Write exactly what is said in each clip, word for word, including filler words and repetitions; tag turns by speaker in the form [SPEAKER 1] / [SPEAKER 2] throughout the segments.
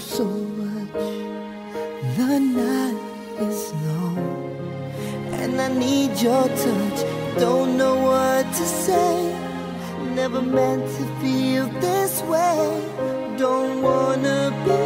[SPEAKER 1] so much. The night is long and I need your touch. Don't know what to say. Never meant to feel this way. Don't wanna be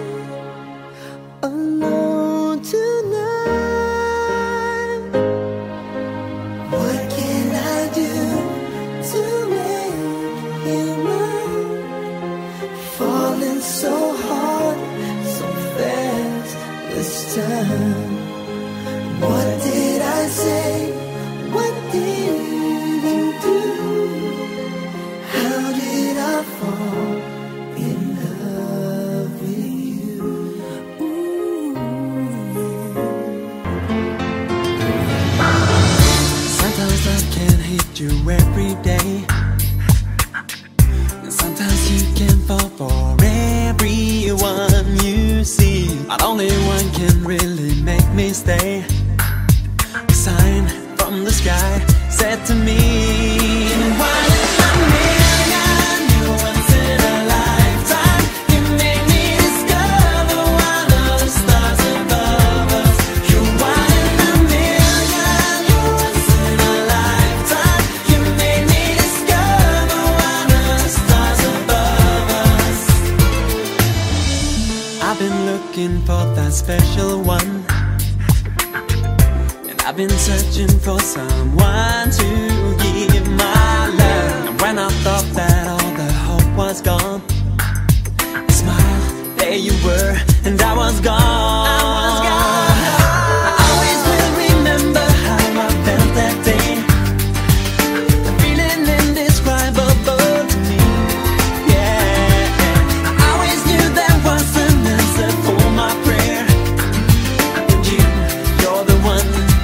[SPEAKER 1] alone tonight. What can I do to make you mine? Falling so hard, so fast this time. What did I say? What did you do? How did I fall in love with you? Ooh, yeah. Sometimes I can hit you every day, and sometimes you can fall for everyone you see. But only one can really make me stay. A sign from the sky said to me, one in a million, you're once in a lifetime. You made me discover one of the stars above us. You're one in a million, you're once in a lifetime. You made me discover one of the stars above us. I've been looking for that special one. I've been searching for someone to give my love. And when I thought that all the hope was gone, I smiled, there you were, and I was gone. I was gone. I always will remember how I felt that day. The feeling indescribable to me. Yeah, I always knew there was an answer for my prayer. And you, you're the one.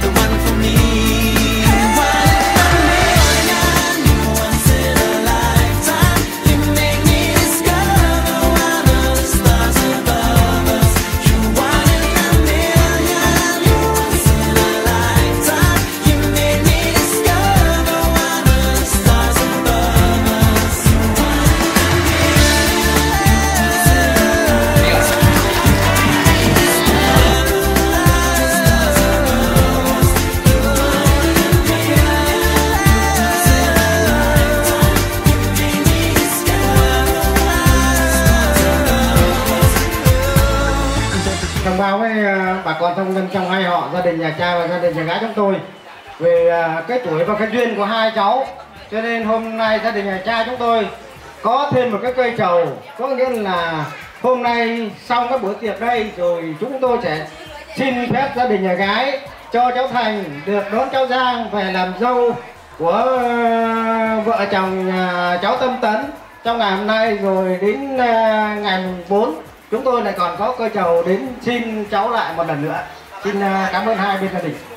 [SPEAKER 2] Thông báo với bà con thông dân trong hai họ, gia đình nhà trai và gia đình nhà gái chúng tôi về cái tuổi và cái duyên của hai cháu, cho nên hôm nay gia đình nhà trai chúng tôi có thêm một cái cây trầu. Có nghĩa là hôm nay xong các bữa tiệc đây rồi chúng tôi sẽ xin phép gia đình nhà gái cho cháu Thành được đón cháu Giang về làm dâu của vợ chồng cháu Tâm Tấn trong ngày hôm nay. Rồi đến ngày bốn chúng tôi lại còn có cây trầu đến xin cháu lại một lần nữa. Xin cảm ơn hai bên gia đình.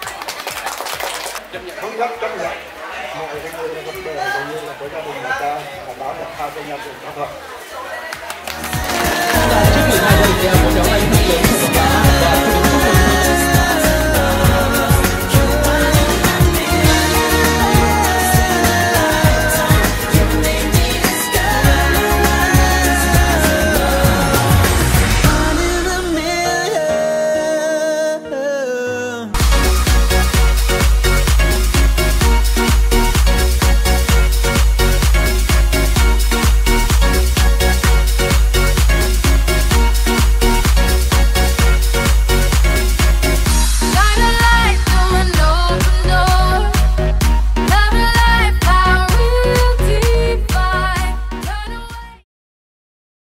[SPEAKER 3] Thống nhất chấp nhận mọi cái vấn đề cũng như là của gia đình người ta là đó là sao cho nhau cùng thỏa thuận.